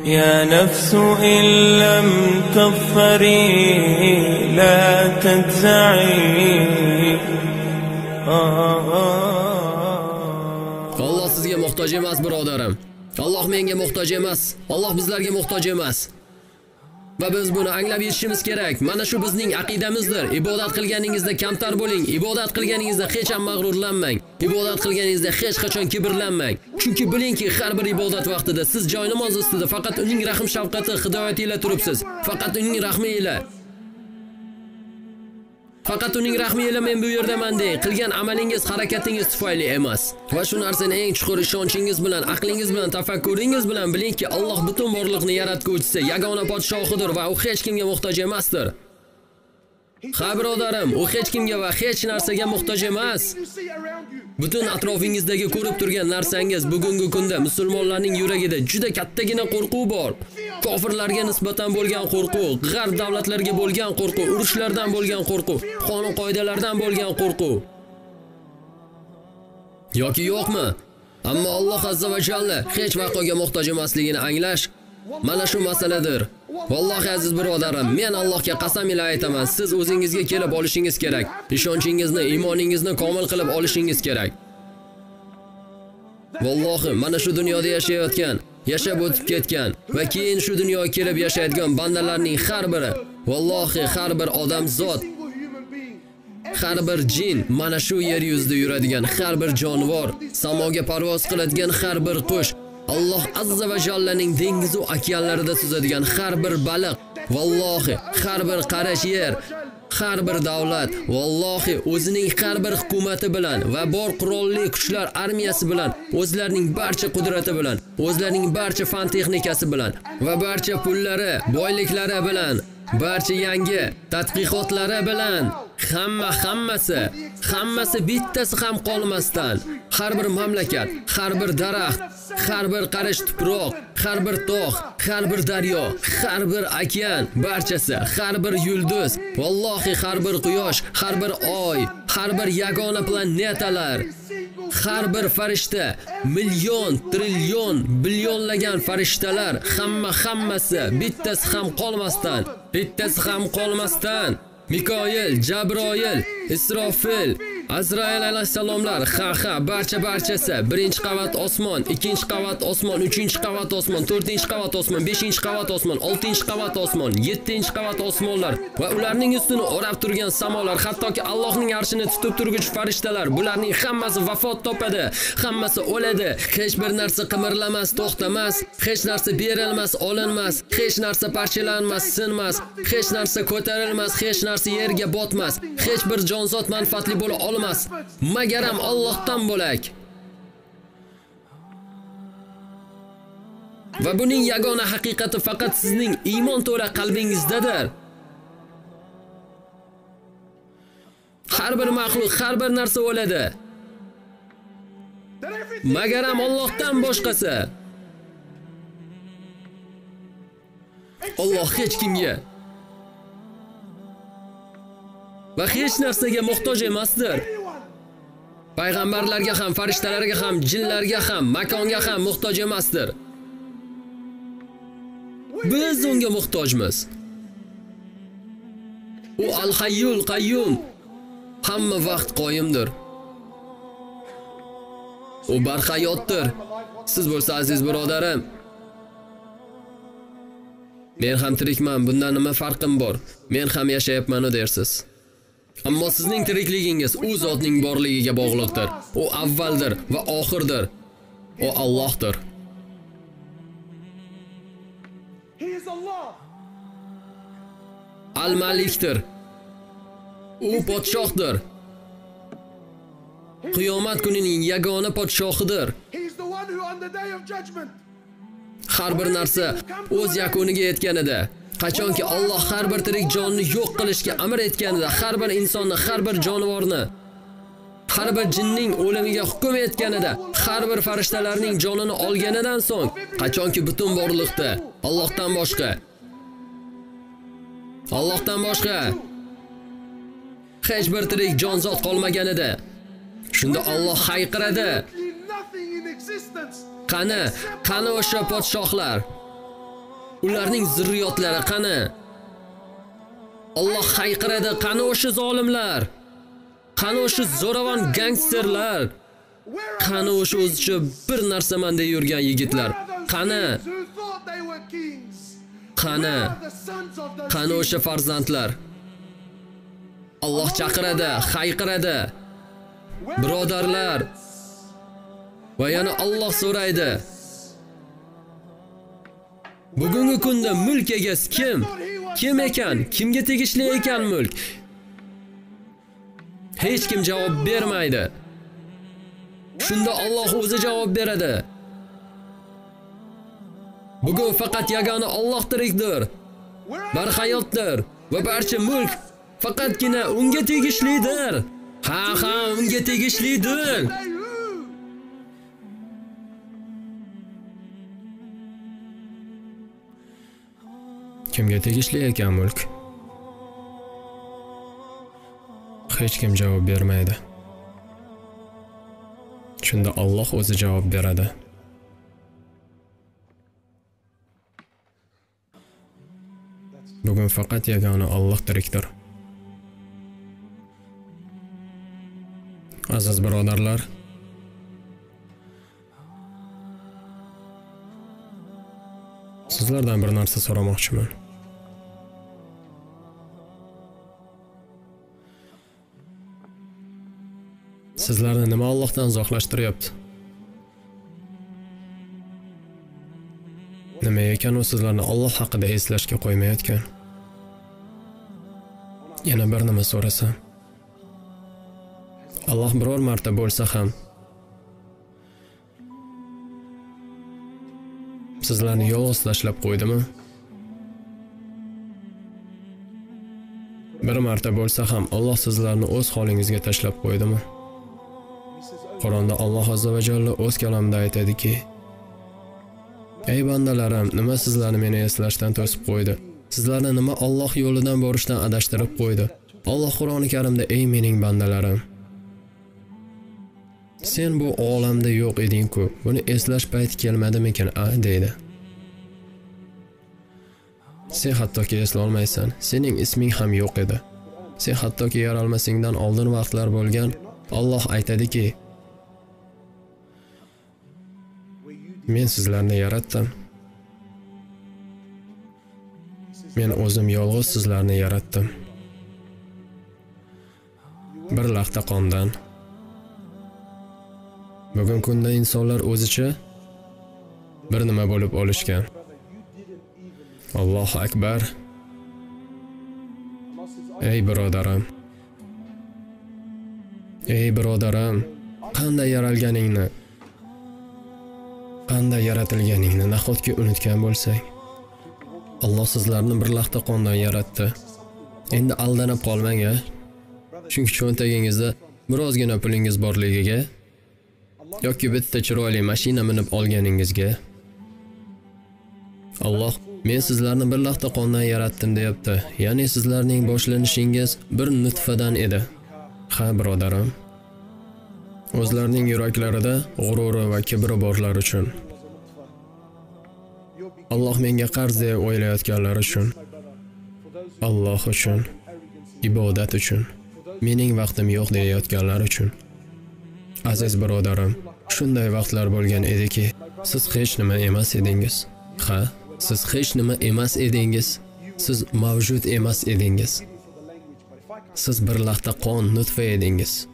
يا نفس إن لم تظفري لا تجزعي. Allah sizga muhtoj emas, birodarim. Allah menga muhtoj emas. Allah bizlarga muhtoj emas. Va biz buni anglab yetishimiz kerak. Mana shu bizning aqidamizdir. Ibodat qilganingizda kamtar bo'ling. Ibodat qilganingizda hech ham mag'rurlanmang. Ibodat qilganingizda hech qachon kibrlanmang. Chunki bilingki, har bir ibodat vaqtida siz joy namoz ustida faqat uning rahim shafqati, hidoyati ila turibsiz. Faqat uning rahmi ila. Faqat uning rahmi ila men bu yerdaman deng. Qilgan amalingiz, harakatingiz tufayli emas. Va shu narsani eng chuqur ishonchingiz bilan, aqlingiz bilan, tafakkuringiz bilan bilingki, Alloh butun borliqni yaratguvchisi, yagona podshohidir va u hech kimga muhtoj emasdir. Ha birodarim, u hech kimga va hech narsaga muhtoj emas. Butun atrofingizdagi ko'rib turgan narsangiz bugungi kunda musulmonlarning yuragida juda kattagina qo'rquv bor. Kofirlarga nisbatan bo'lgan qo'rquv, g'arb davlatlarga bo'lgan qo'rquv, urushlardan bo'lgan qo'rquv, qonun qoidalardan bo'lgan qo'rquv. Yoki yo'qmi? Ammo Alloh azza va jalla hech vaqoga muhtoj emasligini anglash mana shu masaladir. Vallohi aziz birodarim, men Allohga qasam ila aytaman, siz o'zingizga kelib olishingiz kerak. Ishonchingizni, iymoningizni komil qilib olishingiz kerak. Vallohi mana shu dunyoda yashayotgan, yashab o'tib ketgan va keyin shu dunyoga kelib yashaydigan bandalarning har biri, vallohi har bir odam zot, har bir jin, mana shu yer yuzida yuradigan har bir jonivor, samoga parvoz qiladigan har bir qush, Alloh azza va jallaning dengiz va okeanlarida suzadigan har bir baliq, vallohi har bir qarash yer, har bir davlat, vallohi o'zining har bir hukumati bilan va bor qurolli kuchlar armiyasi bilan, o'zlarining barcha qudrati bilan, o'zlarining barcha fan texnikasi bilan va barcha pullari, boyliklari bilan, barcha yangi tadqiqotlari bilan hammasi bittasi ham qolmasdan, har bir mamlakat, har bir daraxt, har bir qarish tuproq, har bir tog', har bir daryo, har bir okean, barchasi, har bir yulduz, vallohi har bir quyosh, har bir oy, har bir yagona planetalar, har bir farishta, million, trillion, billionlagan farishtalar, hammasi bittasi ham qolmasdan, Mikoil, Jabroil, Isrofil, Azrail alayhissalomlar, barchasi, birinchi qavat osmon, ikkinchi qavat osmon, uchinchi qavat osmon, to'rtinchi qavat osmon, beshinchi qavat osmon, oltinchi qavat osmon, yettinchi qavat osmonlar va ularning ustini o'rab turgan samolar, hattoki Allohning arshini tutib turuvchi farishtalar, bularning hammasi vafot topadi, hammasi o'ladi, hech bir narsa qimirlamas, to'xtamas, hech narsa berilmas, olinmas, hech narsa parchalanmas, sinmas, hech narsa ko'tarilmas, hech narsa yerga botmas, hech bir jonzot manfaatli bo'la olmas, magaram Allohdan bo'lak. Va buning yagona haqiqati faqat sizning iymon to'la qalbingizdadir. Har bir maxluq, har bir narsa o'ladi, magaram Allohdan boshqasi. Alloh hech kimga va hech narsaga muhtoj emasdir. Payg'ambarlarga ham, farishtalarga ham, jinlarga ham, makonga ham muhtoj emasdir. Biz unga muhtojmiz. U Al-Hayyul Qayyum, hamma vaqt qoyimdir. U barhayotdir. Siz bo'lsa aziz birodarim, men ham tirikman, bundan nima farqim bor? Men ham yashayapman dersiz. Ammo sizning tirikligingiz u zotning borligiga bog'liqdir. U avvaldir va oxirdir. O Allohdir. Al-Malikdir. U podshohdir. Qiyomat kunining yagona podshohidir. Har bir narsa o'z yakuniga yetganida, qachonki Alloh har bir tirik jonni yo'q qilishga amr etganida, har bir insonni, har bir jonivorni, har bir jinning o'limiga hukm etganida, har bir farishtalarning jonini olganidan so'ng, qachonki butun borliqda Allohdan boshqa hech bir tirik jonzot qolmaganida, shunda Alloh hayqiradi. Qani o'sha podshohlar? Ularning zurriyotlari qani? Alloh hayqiradi, qani o'sha zolimlar? Qani o'sha zo'ravon gangsterlar? Qani o'sha o'zicha bir narsaman deb yurgan yigitlar? Qani? Qani? Qani o'sha farzandlar? Alloh chaqiradi, hayqiradi. Birodarlar. Va yana Alloh so'raydi. Bugungi kunda mulk egasi kim? Kim ekan? Kimga tegishli ekan mulk? Hech kim javob bermaydi. Shunda Alloh o'zi javob beradi. Bugun faqat yagona Alloh tirikdir. Barhayotdir va barcha mulk faqatgina unga tegishlidir. Ha, unga tegishlidir. Kimga tegishli ekan mulk? Hech kim javob bermaydi. Shunda Alloh o'zi javob beradi. Bugun faqat yagona Alloh tirikdir. Aziz birodarlar, sizlardan bir narsa so'ramoqchiman. Sizlarni nima Allohdan uzoqlashtiryapti? Nima ekan u sizlarni Alloh haqida eslashga qo'ymayotgan? Yana bir nima so'rasam, Alloh biror marta bo'lsa ham sizlarni yolg'iz tashlab qo'ydimi? Bir marta bo'lsa ham Alloh sizlarni o'z holingizga tashlab qo'ydimi? Qur'onda Alloh azza va jalla o'z kalomida aytadiki: "Ey bandalarim, nima sizlarni meni eslashdan to'sib qo'ydi? Sizlarni nima Alloh yo'lidan borishdan adashtirib qo'ydi?" Alloh Qur'oni Karimda: "Ey mening bandalarim, sen bu olamda yo'q eding-ku, buni eslash payti kelmadimikin, deydi. Sen hattoki esla olmaysan, sening isming ham yo'q edi. Sen hattoki yaralmasingdan oldin vaqtlar bo'lgan. Alloh aytadiki: Men sizlarni yaratdim. Men o'zim yolg'iz sizlarni yaratdim. Bir lahza qondan. Bugun kunda insonlar o'zicha bir nima bo'lib olishgan. Allohu akbar. Ey birodarim. Ey birodarim, qanday yaralganingni, qanday yaratilganingni nahotki unutgan bo'lsang. Alloh sizlarni bir lahza qondan yaratdi. Endi aldanib qolmang-a. Chunki cho'ntagingizda birozgina pulingiz borligiga yoki bitta chiroyli mashina minib olganingizga Alloh men sizlarni bir lahza qondan yaratdim deyapti. Ya'ni sizlarning boshlanishingiz bir nutfadan edi. Ha birodarim. O'zlarining yuraklarida g'ururi va kibri borlar uchun, Alloh menga qarz deb o'ylayotganlar uchun, Alloh uchun, ibodat uchun, mening vaqtim yo'q deyotganlar uchun. Aziz birodarim, shunday vaqtlar bo'lgan ediki, siz hech nima emas edingiz. Ha, siz hech nima emas edingiz. Siz mavjud emas edingiz. Siz bir lahza qon, nutfa edingiz.